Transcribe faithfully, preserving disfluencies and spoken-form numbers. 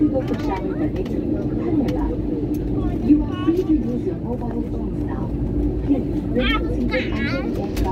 to go for shower the next Dhanyavad. You are free to use your mobile phones now. Please remain seated until the aircraft